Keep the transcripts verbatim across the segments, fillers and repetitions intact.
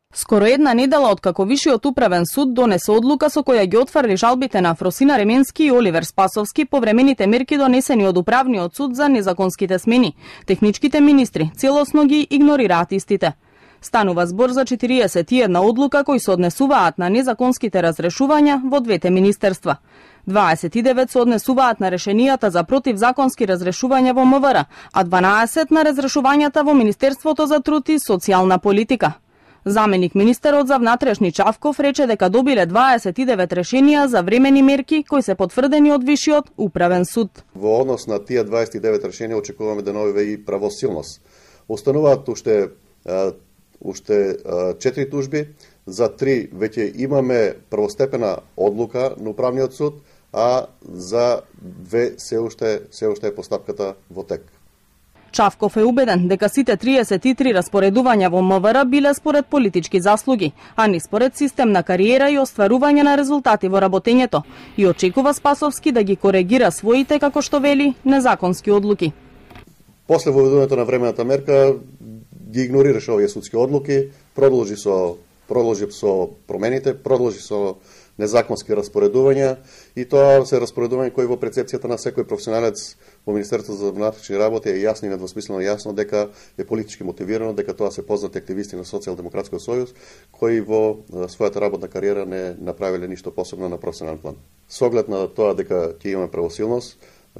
Скоро една недела откако Вишиот управен суд донесе одлука со која ги отфрли жалбите на Фросина Ременски и Оливер Спасовски по времените мерки донесени од управниот суд за незаконските смени, техничките министри целосно ги игнорираат истите. Станува збор за четириесет и една одлука кои се однесуваат на незаконските разрешувања во двете министерства. дваесет и девет се однесуваат на решенијата за противзаконски разрешувања во МВР, а дванаесет на разрешувањата во Министерството за труд и социјална политика. Заменик министерот за внатрешни Чавков рече дека добиле дваесет и девет решенија за времени мерки кои се потврдени од Вишиот управен суд. Во однос на тие дваесет и девет решенија очекуваме да добие и правосилност. Остануваат уште уште четири тужби, за три веќе имаме првостепена одлука на управниот суд, а за две се уште се уште е постапката во тек. Чавков е убеден дека сите триесет и три распоредувања во МВР биле според политички заслуги, а не според систем на кариера и остварување на резултати во работењето, и очекува Спасовски да ги коригира своите, како што вели, незаконски одлуки. После воведувањето на времената мерка ги игнорираше овие судски одлуки, продолжи со продолжи со промените, продолжи со незаконски распоредувања, и тоа се распоредување кои во прецепцијата на секој професионалец во Министерството за внатрешни работи е јасно и недвосмислено јасно дека е политички мотивирано, дека тоа се познати активисти на Социјалдемократскиот сојуз кои во својата работна кариера не направиле ништо посебно на професионален план. Со оглед на тоа дека ќе имаме правосилност,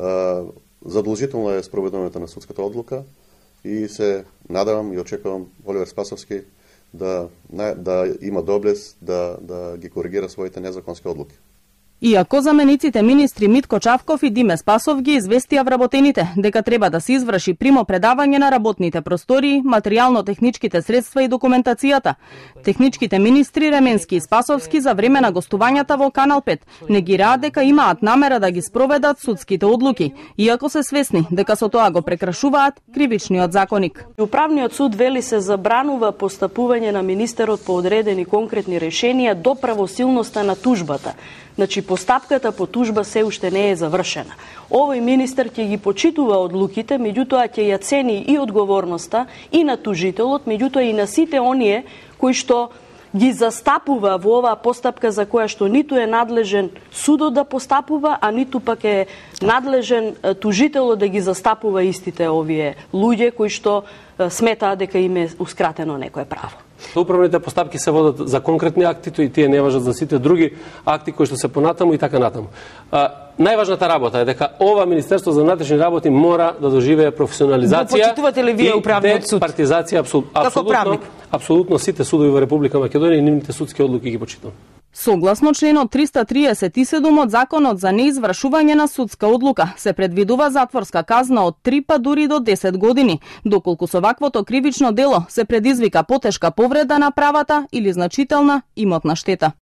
задолжително е спроведувањето на судската одлука и се надевам и очекувам Оливер Спасовски да да има доблест да да ги коригира своите незаконски одлуки. Иако замениците министри Митко Чавков и Диме Спасов ги известија вработените дека треба да се изврши примопредавање на работните простории, материјално-техничките средства и документацијата, техничките министри Ременски и Спасовски за време на гостувањата во Канал пет негираат дека имаат намера да ги спроведат судските одлуки, иако се свесни дека со тоа го прекрашуваат кривичниот законник. Управниот суд вели се забранува постапување на министерот по одредени конкретни решенија до правосилноста на тужбата. Значи, постапката по тужба се уште не е завршена. Овој министер ќе ги почитува одлуките, меѓутоа ќе ја цени и одговорноста и на тужителот, меѓутоа и на сите оние кои што ги застапува во оваа постапка за која што ниту е надлежен судот да постапува, а ниту пак е надлежен тужителот да ги застапува истите овие луѓе кои што сметаат дека им е ускратено некое право. Управните постапки се водат за конкретни акти, и тие не важат за сите други акти кои што се понатаму и така натаму. А, најважната работа е дека ова Министерство за внатрешни работи мора да доживее професионализација. Го почитувате ли вие управниот суд? Партизација, апсолутно, апсолутно сите судови во Република Македонија и нивните судски одлуки ги почитувам. Согласно членот триста триесет и седум од Законот за неизвршување на судска одлука, се предвидува затворска казна од три па дури до десет години, доколку со ваквото кривично дело се предизвика потешка повреда на правата или значителна имотна штета.